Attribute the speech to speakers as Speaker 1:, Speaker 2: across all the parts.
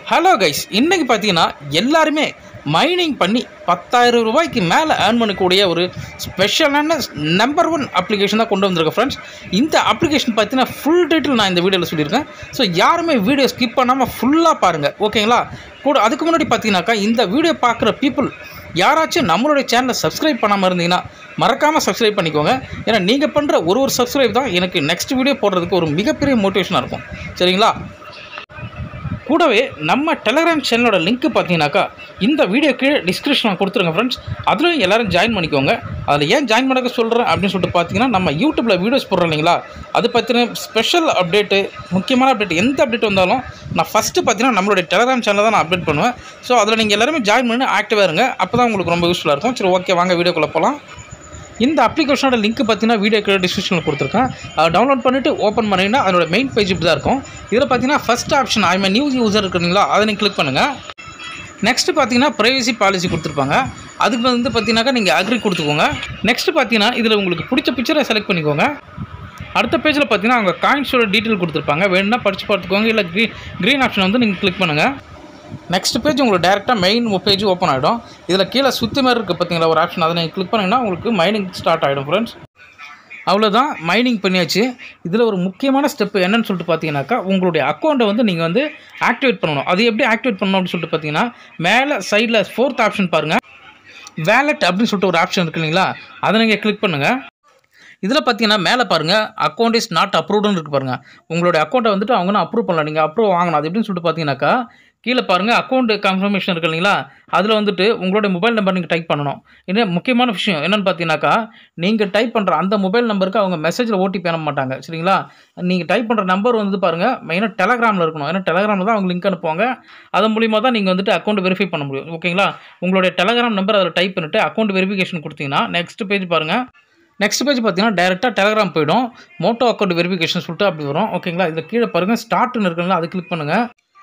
Speaker 1: Hello guys, இன்றைக்கி பார்த்தீங்கன்னா எல்லாருமே மைனிங் பண்ணி 10,000 ரூபாய்க்கு மேலே ஏர்ன் பண்ணக்கூடிய ஒரு ஸ்பெஷலான நம்பர் 1 அப்ளிகேஷன் தான் கொண்டு வந்திருக்கேன் ஃப்ரெண்ட்ஸ். இந்த அப்ளிகேஷன் பார்த்தீங்கன்னா ஃபுல் டீட்டெயில் நான் இந்த வீடியோவில் சொல்லியிருக்கேன். ஸோ யாருமே வீடியோ ஸ்கிப் பண்ணாமல் ஃபுல்லாக பாருங்கள், ஓகேங்களா? கூட அதுக்கு முன்னாடி பார்த்தீங்கன்னாக்கா இந்த வீடியோ பார்க்குற பீப்புள் யாராச்சும் நம்மளுடைய சேனலை சப்ஸ்கிரைப் பண்ணாமல் இருந்தீங்கன்னா மறக்காமல் சப்ஸ்கிரைப் பண்ணிக்கோங்க. ஏன்னா நீங்கள் பண்ணுற ஒரு சப்ஸ்கிரைப் தான் எனக்கு நெக்ஸ்ட் வீடியோ போடுறதுக்கு ஒரு மிகப்பெரிய மோட்டிவேஷனாக இருக்கும், சரிங்களா? கூடவே நம்ம டெலகிராம் சேனலோட லிங்க் பார்த்தீங்கன்னாக்கா இந்த வீடியோ கீழே டிஸ்கிரிப்ஷனில் கொடுத்துருங்க ஃப்ரெண்ட்ஸ். அதில் எல்லோரும் ஜாயின் பண்ணிக்கோங்க. அதில் ஏன் ஜாயின் பண்ண சொல்கிறேன் அப்படின்னு சொல்லிட்டு பார்த்தீங்கன்னா, நம்ம யூடியூப்பில் வீடியோஸ் போடுறோம் இல்லைங்களா, அது பற்றின ஸ்பெஷல் அப்டேட்டு, முக்கியமான அப்டேட், எந்த அப்டேட் வந்தாலும் நான் ஃபஸ்ட்டு பார்த்தீங்கன்னா நம்மளுடைய டெலகிராம் சேனலில் தான் நான் அப்டேட் பண்ணுவேன். ஸோ அதில் நீங்கள் எல்லாருமே ஜாயின் பண்ணி ஆக்டிவாக இருங்க, அப்போ தான் உங்களுக்கு ரொம்ப யூஸ்ஃபுல்லாக இருக்கும். சரி, ஓகே, வாங்க வீடியோக்குள்ளே போகலாம். இந்த அப்ளிகேஷனோட லிங்க் பார்த்தீங்கன்னா வீடியோ கீழே டிஸ்கிரிப்ஷனில் கொடுத்துருக்கேன். அதை டவுன்லோட் பண்ணிவிட்டு ஓப்பன் பண்ணிங்கன்னா அதோட மெயின் பேஜ் இப்படி தான் இருக்கும். இதில் பார்த்தீங்கன்னா first option I am new user இருக்குங்களா, அதை நீங்கள் கிளிக் பண்ணுங்கள். நெக்ஸ்ட்டு பார்த்தீங்கன்னா ப்ரைவசி பாலிசி கொடுத்துருப்பாங்க. அதுக்கு வந்து பார்த்தீங்கன்னாக்கா நீங்கள் அக்ரி கொடுத்துக்கோங்க. நெக்ஸ்ட்டு பார்த்தீங்கன்னா இதில் உங்களுக்கு பிடிச்ச பிக்சரை செலக்ட் பண்ணிக்கோங்க. அடுத்த பேஜில் பார்த்தீங்கன்னா அவங்க காயின்ஸோட டீட்டெயில் கொடுத்துருப்பாங்க, வேணும்னா படித்து பார்த்துக்கோங்க. இல்லை க்ரீன் ஆப்ஷன் வந்து நீங்கள் கிளிக் பண்ணுங்கள். நெக்ஸ்ட் பேஜ் உங்களுக்கு டேரெக்டாக மெயின் பேஜ் ஓப்பன் ஆகிடும். இதில் கீழே சுற்றி மாதிரி இருக்குது பார்த்தீங்களா ஒரு ஆப்ஷன், அதை நீங்கள் கிளிக் பண்ணிங்கன்னா உங்களுக்கு மைனிங் ஸ்டார்ட் ஆகிடும் ஃப்ரெண்ட்ஸ். அவ்வளோதான், மைனிங் பண்ணியாச்சு. இதில் ஒரு முக்கியமான ஸ்டெப் என்னன்னு சொல்லிட்டு பார்த்தீங்கன்னாக்கா உங்களுடைய அக்கௌண்ட்டை வந்து நீங்கள் வந்து ஆக்டிவேட் பண்ணணும். அது எப்படி ஆக்டிவேட் பண்ணணும் அப்படின்னு சொல்லிட்டு பார்த்தீங்கன்னா, மேலே சைடில் 4th ஆப்ஷன் பாருங்கள், வேலட் அப்படின்னு சொல்லிட்டு ஒரு ஆப்ஷன் இருக்குது இல்லைங்களா, அதை நீங்கள் கிளிக் பண்ணுங்கள். இதில் பார்த்தீங்கன்னா மேலே பாருங்கள் அக்கௌண்ட் இஸ் நாட் அப்ரூவ்டுன்னு இருக்குது பாருங்கள். உங்களுடைய அக்கௌண்ட்டை வந்துட்டு அவங்க அப்ரூவ் பண்ணலாம், நீங்கள் அப்ரூவ் வாங்கணும். அது எப்படின்னு சொல்லிட்டு பார்த்தீங்கன்னாக்கா கீழே பாருங்கள் அக்கௌண்ட் கன்ஃபர்மேஷன் இருக்குது இல்லைங்களா, அதில் வந்துட்டு உங்களுடைய மொபைல் நம்பர் நீங்கள் டைப் பண்ணணும். இன்னும் முக்கியமான விஷயம் என்னென்னு பார்த்தீங்கன்னாக்கா, நீங்கள் டைப் பண்ணுற அந்த மொபைல் நம்பருக்கு அவங்க மெசேஜில் ஓடிபி அனுப்ப மாட்டாங்க, சரிங்களா? நீங்கள் டைப் பண்ணுற நம்பர் வந்து பாருங்கள் மெயினாக டெலகிராமில் இருக்கணும். ஏன்னா டெலகிராமில் தான் அவங்க லிங்க் அனுப்புவாங்க. அதன் மூலிமா தான் நீங்கள் வந்துட்டு அக்கௌண்ட் வெரிஃபை பண்ண முடியும், ஓகேங்களா? உங்களுடைய டெலகிராம் நம்பர் அதில் டைப் பண்ணிவிட்டு அக்கௌண்ட் வெரிஃபிகேஷன் கொடுத்தீங்கன்னா நெக்ஸ்ட் பேஜ் பாருங்கள். நெக்ஸ்ட் பேஜ் பார்த்தீங்கன்னா டேரெக்டாக டெலகிராம் போய்டும். மோட்டோ அக்கௌண்ட் வெரிஃபிகேஷன் சொல்லிட்டு அப்படி வரும், ஓகேங்களா? இதில் கீழே பாருங்கள் ஸ்டார்ட்னு இருக்குங்களா, அது கிளிக் பண்ணுங்கள்.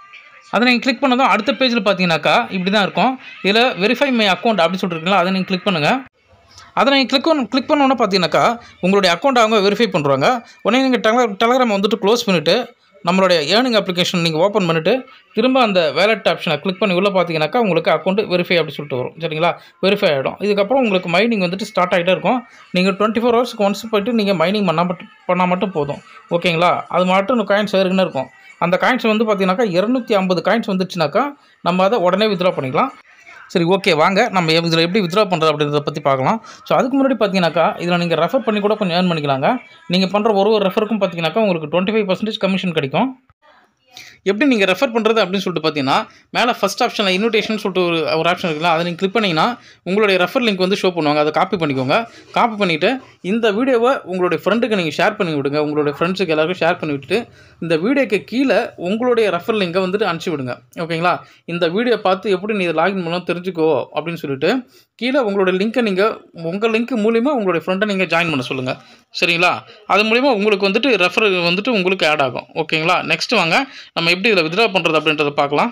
Speaker 1: அதை நீங்கள் கிளிக் பண்ணதும் அடுத்த பேஜில் பார்த்தீங்கன்னாக்கா இப்படி தான் இருக்கும். இதில் வெரிஃபை மை அக்கௌண்ட் அப்படின்னு சொல்லிட்டுருக்கீங்களா, அதை நீங்கள் கிளிக் பண்ணுங்கள். அதை நீங்கள் கிளிக் பண்ணோன்னா பார்த்தீங்கன்னாக்கா உங்களுடைய அக்கௌண்ட் அவங்க வெரிஃபை பண்ணுறாங்க. உடனே நீங்கள் டெலகிராம் வந்துட்டு க்ளோஸ் பண்ணிவிட்டு நம்மளுடைய ஏர்னிங் அப்ளிகேஷன் நீங்கள் ஓப்பன் பண்ணிவிட்டு திரும்ப அந்த வேலட் ஆப்ஷனை கிளிக் பண்ணி உள்ளே பார்த்தீங்கன்னாக்கா உங்களுக்கு அக்கௌண்ட் வெரிஃபை அப்படி சொல்லிட்டு வரும், சரிங்களா? வெரிஃபை ஆகிடும். இதுக்கப்புறம் உங்களுக்கு மைனிங் வந்துட்டு ஸ்டார்ட் ஆகிட்டே இருக்கும். நீங்கள் 24 ஹவர்ஸ்க்கு ஒன்ஸ் போய்ட்டு நீங்கள் மைனிங் பண்ணால் மட்டும் போதும், ஓகேங்களா? அது மட்டும் காயின்ஸ் ஏறுக்குன்னு இருக்கும். அந்த காயின்ஸ் வந்து பார்த்தீங்கன்னாக்கா 250 காயின்ஸ் வந்துச்சுனாக்கா நம்ம அதை உடனே வித்ட்ரா பண்ணிக்கலாம். சரி, ஓகே, வாங்க நம்ம இதில் எப்படி வித்ட்ரா பண்ணுறது அப்படின்றத பற்றி பார்க்கலாம். ஸோ அதுக்கு முன்னாடி பார்த்தீங்கன்னாக்கா இதில் நீங்கள் ரெஃபர் பண்ணி கூட கொஞ்சம் ஏர்ன் பண்ணிக்கலாங்க. நீங்கள் பண்ணுற ஒரு ரெஃபருக்கும் பார்த்தீங்கன்னாக்கா உங்களுக்கு 25% கமிஷன் கிடைக்கும். எப்படி நீங்கள் ரெஃபர் பண்ணுறது அப்படின்னு சொல்லிட்டு பார்த்தீங்கன்னா மேலே ஃபஸ்ட் ஆப்ஷனில் இன்விடேஷன் சொல்லிட்டு ஒரு ஆப்ஷன் இருக்குல்ல, அதை நீங்கள் கிளிக் பண்ணிங்கன்னா உங்களுடைய ரெஃபர் லிங்க் வந்து ஷோ பண்ணுவாங்க. அதை காப்பி பண்ணிக்கோங்க. காப்பி பண்ணிவிட்டு இந்த வீடியோவை உங்களுடைய ஃப்ரெண்டுக்கு நீங்கள் ஷேர் பண்ணி விடுங்க. உங்களுடைய ஃப்ரெண்ட்ஸுக்கு எல்லாருக்கும் ஷேர் பண்ணி விட்டுட்டு இந்த வீடியோக்கு கீழே உங்களுடைய ரெஃபர் லிங்கை வந்துட்டு அனுப்பிச்சி விடுங்க, ஓகேங்களா? இந்த வீடியோ பார்த்து எப்படி நீ லாகின் பண்ணணும் தெரிஞ்சுக்கோ அப்படின்னு சொல்லிட்டு கீழே உங்களுடைய லிங்க்கை நீங்கள் உங்கள் லிங்க் மூலிமா உங்களுடைய ஃப்ரெண்டை நீங்கள் ஜாயின் பண்ண சொல்லுங்கள், சரிங்களா? அது மூலிமா உங்களுக்கு வந்துட்டு ரெஃபர் வந்துட்டு உங்களுக்கு ஆட் ஆகும், ஓகேங்களா? நெக்ஸ்ட் வாங்க நம்ம எப்படி இதில் வித்ட்ரா பண்ணுறது அப்படின்றத பார்க்கலாம்.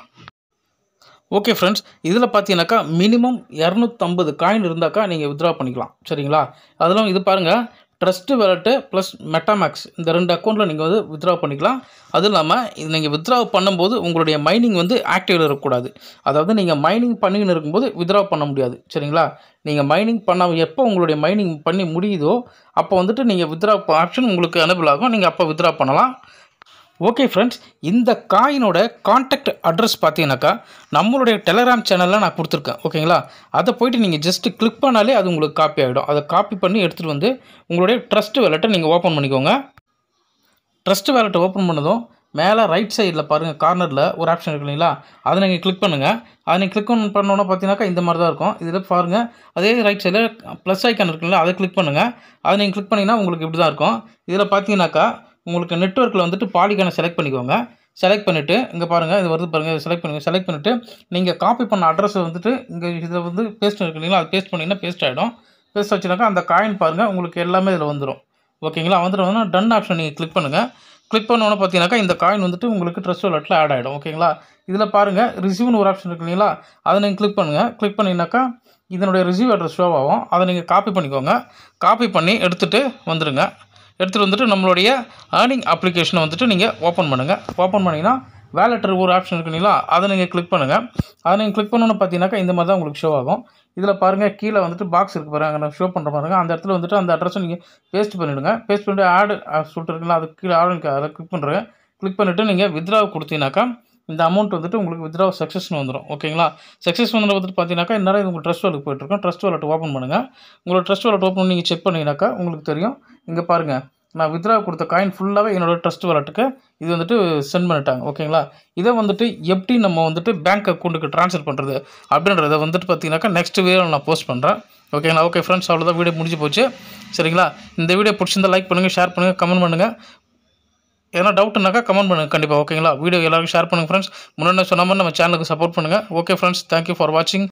Speaker 1: ஓகே ஃப்ரெண்ட்ஸ், இதில் பார்த்தீங்கன்னாக்கா மினிமம் 250 காயின் இருந்தாக்கா நீங்கள் வித்ட்ரா பண்ணிக்கலாம், சரிங்களா? அதெல்லாம் இது பாருங்கள், ட்ரஸ்ட்டு வேலட்டு ப்ளஸ் மெட்டாமேக்ஸ் இந்த 2 அக்கௌண்ட்டில் நீங்கள் வந்து வித்ட்ரா பண்ணிக்கலாம். அதுவும் இல்லாமல் இது நீங்கள் வித்ட்ரா பண்ணும்போது உங்களுடைய மைனிங் வந்து ஆக்டிவில் இருக்கக்கூடாது. அதாவது நீங்கள் மைனிங் பண்ணின்னு இருக்கும்போது வித்ட்ரா பண்ண முடியாது, சரிங்களா? நீங்கள் மைனிங் எப்போ உங்களுடைய மைனிங் பண்ணி முடியுதோ அப்போ வந்துட்டு நீங்கள் வித்ட்ரா ஆப்ஷன் உங்களுக்கு எனேபிள் ஆகும், நீங்கள் அப்போ வித்ட்ரா பண்ணலாம். ஓகே ஃப்ரெண்ட்ஸ், இந்த காயினோட கான்டாக்ட் அட்ரஸ் பார்த்தீங்கன்னாக்கா நம்மளுடைய டெலகிராம் சேனலில் நான் கொடுத்துருக்கேன், ஓகேங்களா? அதை போய்ட்டு நீங்கள் ஜஸ்ட்டு கிளிக் பண்ணாலே அது உங்களுக்கு காப்பி ஆகிடும். அதை காப்பி பண்ணி எடுத்துகிட்டு வந்து உங்களுடைய ட்ரஸ்ட் வேலட்டை நீங்கள் ஓப்பன் பண்ணிக்கோங்க. ட்ரஸ்ட் வேலட்டை ஓப்பன் பண்ணதும் மேலே ரைட் சைடில் பாருங்கள் கார்னரில் ஒரு ஆப்ஷன் இருக்கு இல்லைங்களா, அதை நீங்கள் கிளிக் பண்ணுங்கள். அதை நீங்கள் கிளிக் பண்ணோன்னா பார்த்தீங்கன்னாக்கா இந்த மாதிரி தான் இருக்கும். இதில் பாருங்கள் அதே ரைட் சைடில் ப்ளஸ் ஐக்கான் இருக்குங்களா, அதை கிளிக் பண்ணுங்கள். அதை நீங்கள் கிளிக் பண்ணிங்கன்னா உங்களுக்கு இப்படி தான் இருக்கும். இதில் பார்த்தீங்கன்னாக்கா உங்களுக்கு நெட்வொர்க்கில் வந்துட்டு பாலிகானை செலக்ட் பண்ணிக்கோங்க. செலக்ட் பண்ணிவிட்டு இங்கே பாருங்கள் இது வருது பாருங்கள், இதை செலக்ட் பண்ணுங்கள். செலக்ட் பண்ணிவிட்டு நீங்கள் காப்பி பண்ண அட்ரஸை வந்துட்டு இங்கே இதில் வந்து பேஸ்ட் இருக்கு இல்லைங்களா, அது பேஸ்ட் பண்ணிங்கன்னா பேஸ்ட் ஆகிடும். பேஸ்ட் வச்சுனாக்கா அந்த காயின் பாருங்கள் உங்களுக்கு எல்லாமே இதில் வந்துடும், ஓகேங்களா? வந்துட்டு டன் ஆப்ஷன் நீங்கள் கிளிக் பண்ணுங்கள். கிளிக் பண்ணோன்னு பார்த்தீங்கன்னாக்கா இந்த காயின் வந்துட்டு உங்களுக்கு ட்ரஸ்ட் வாலெட்டில் ஆட் ஆகிடும், ஓகேங்களா? இதில் பாருங்கள் ரிசீவ்னு ஒரு ஆப்ஷன் இருக்கு இல்லைங்களா, அதை நீங்கள் கிளிக் பண்ணுங்கள். கிளிக் பண்ணிங்கனாக்கா இதனுடைய ரிசீவ் அட்ரஸ் ஷோ ஆகும். அதை நீங்கள் காப்பி பண்ணிக்கோங்க. காப்பி பண்ணி எடுத்துகிட்டு வந்துடுங்க. எடுத்துகிட்டு வந்துட்டு நம்மளுடைய ஏர்னிங் அப்ளிகேஷனை வந்துட்டு நீங்கள் ஓப்பன் பண்ணுங்கள். ஓப்பன் பண்ணிங்கன்னா வேலெட்டர் ஒரு ஆப்ஷன் இருக்குங்களா, அதை நீங்கள் கிளிக் பண்ணுங்கள். அதை நீங்கள் கிளிக் பண்ணணுன்னு பார்த்தீங்கன்னாக்கா இந்த மாதிரி தான் உங்களுக்கு ஷோ ஆகும். இதில் பாருங்கள் கீழே வந்துட்டு பாக்ஸ் இருக்குது பாருங்கள், அங்கே நான் ஷோ பண்ணுற பாருங்க. அந்த இடத்துல வந்துட்டு அந்த அட்ரஸை நீங்கள் பேஸ்ட் பண்ணிவிடுங்க. பேஸ்ட் பண்ணிட்டு ஆடு சொல்லிட்டு இருக்குங்களா, அது கீழே ஆடு அதை கிளிக் பண்ணுறேன். கிளிக் பண்ணிவிட்டு நீங்கள் வித்ட்ரா கொடுத்தீங்கன்னாக்கா இந்த அமௌண்ட் வந்துட்டு உங்களுக்கு வித்ட்ரா சக்ஸஸ்னு வந்துடும். ஓகேங்களா, சக்ஸஸ் வந்துட்டு பார்த்தீங்கன்னாக்கா இந்நேரம் உங்கள் ட்ரஸ்ட் வாலெட் போய்ட்டுருக்கோம். ட்ரஸ்ட் வாலெட் ஓப்பன் பண்ணுங்கள். உங்களோட ட்ரஸ்ட் வாலெட் ஓப்பன் பண்ணி நீங்கள் செக் பண்ணிங்கனாக்கா உங்களுக்கு தெரியும். இங்கே பாருங்கள், நான் வித்ட்ரா கொடுத்த காயின் ஃபுல்லாகவே என்னோட ட்ரஸ்ட் வாலெட்டுக்கு இது வந்துட்டு சென்ட் பண்ணிட்டாங்க. ஓகேங்களா, இதை வந்துட்டு எப்படி நம்ம வந்துட்டு பேங்க் அக்கௌண்ட்டுக்கு ட்ரான்ஸ்ஃபர் பண்ணுறது அப்படின்றத வந்துட்டு பார்த்தீங்கன்னாக்கா நெக்ஸ்ட் வீடியோவில் நான் போஸ்ட் பண்ணுறேன். ஓகேங்களா, ஓகே ஃப்ரெண்ட்ஸ், அவ்வளோதான், வீடியோ முடிஞ்சு போச்சு. சரிங்களா, இந்த வீடியோ பிடிச்சிருந்தா லைக் பண்ணுங்கள், ஷேர் பண்ணுங்கள், கமெண்ட் பண்ணுங்கள். எதனா டவுட்னாக்கா கமெண்ட் பண்ணுங்கள் கண்டிப்பாக. ஓகேங்களா, வீடியோ எல்லாருக்கும் ஷேர் பண்ணுங்கள் ஃப்ரெண்ட்ஸ். முன்னாடி சொன்ன மாதிரி நம்ம சேனலுக்கு சப்போர்ட் பண்ணுங்கள். ஓகே ஃப்ரெண்ட்ஸ், தேங்க்யூ ஃபார் வாட்சிங்.